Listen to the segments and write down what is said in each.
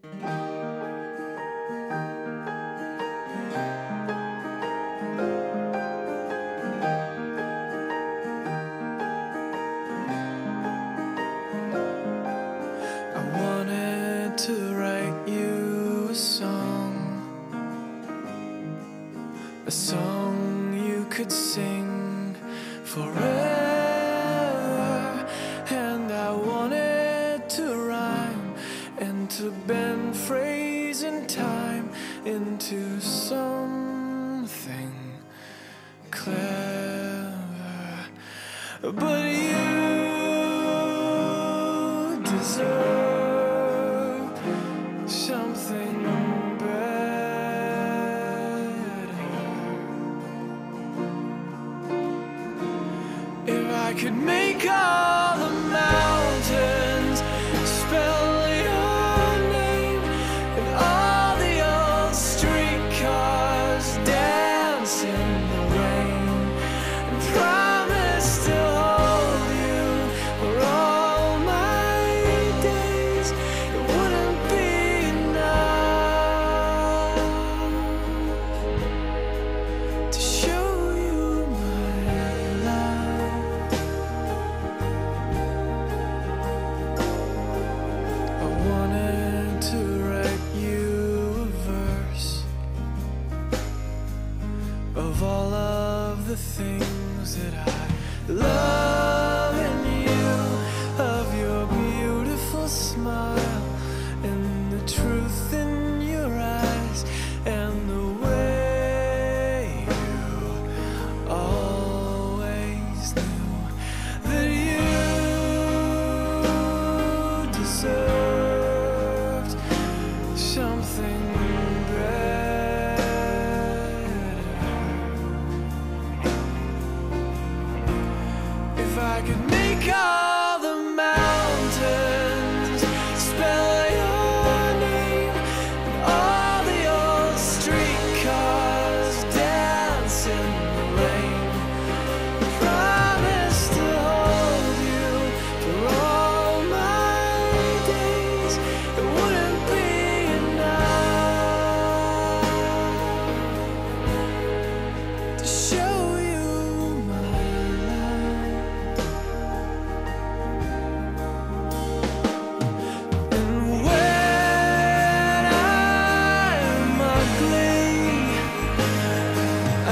I wanted to write you a song you could sing forever, and I wanted to rhyme and to bend phrase and time into something clever, but you deserve something better. If I could make all the mountains spell your name, and all the old streetcars dance in the rain, and promise to hold you for all my days, it wouldn't be enough to show you my love. I wanted to write you a verse of all of the things that I love in you, of your beautiful smile and the truth in your eyes, and the way you always knew that you deserved something better. If I could make all the mountains spell your name, and all the old streetcars dance in the rain, promise to hold you for all my days, it wouldn't be enough to show you my love. And when I'm ugly, I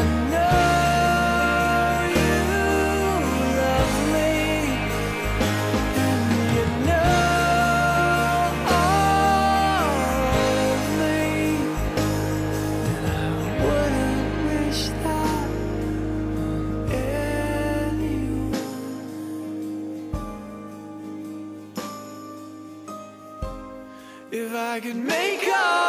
know you love me, and you know all of me, and I wouldn't wish that on anyone. If I could make all